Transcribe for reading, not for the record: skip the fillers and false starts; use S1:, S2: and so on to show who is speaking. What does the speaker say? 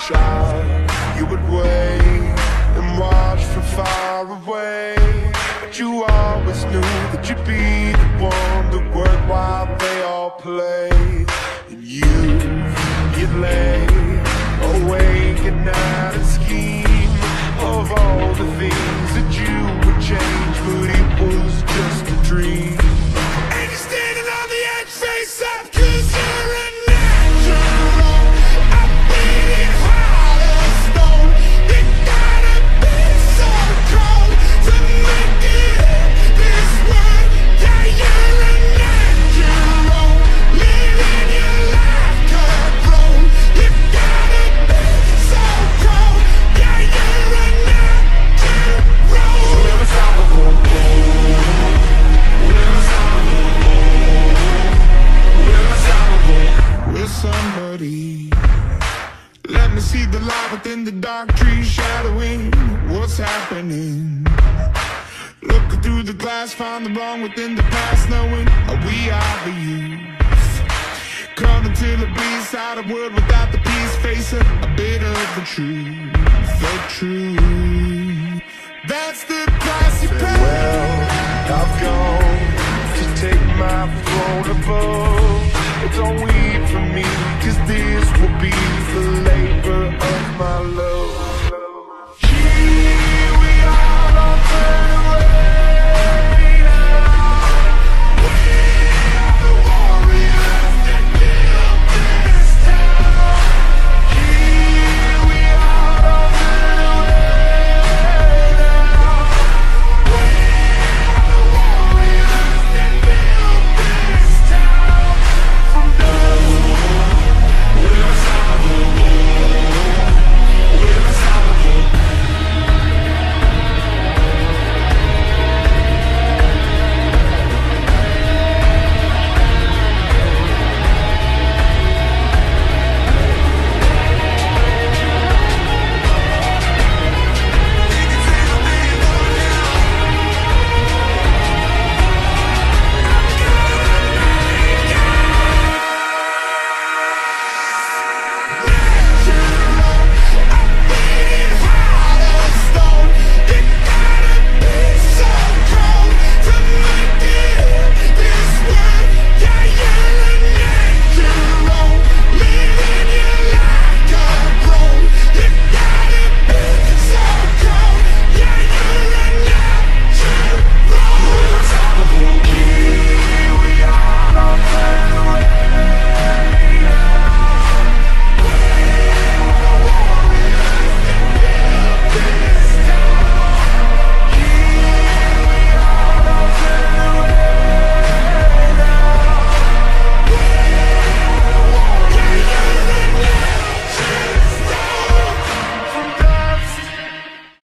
S1: child, you would wait and watch from far away. But you always knew that you'd be the one to work while they all play. And you'd lay awake at night and scheme of all the things that you would change, but it was just a dream. And you're standing on the edge, face up, 'cause you're a natural. I beat it hard as stone. You gotta be so cold to make it in this world. Yeah, you're a natural, living your life cutthroat. You gotta be so cold. Yeah, you're a natural. We're unstoppable. We're unstoppable. We're unstoppable. We're somebody. Let me see the light within the dark trees shadowing what's happening. Looking through the glass, find the wrong within the past, knowing we are the youth. Coming to the bleed side of world without the peace, facing a bit of the truth. The truth. That's the price you pay. Well, I've gone to take my throne above. But don't weep for me, 'cause this will be the labor of my love.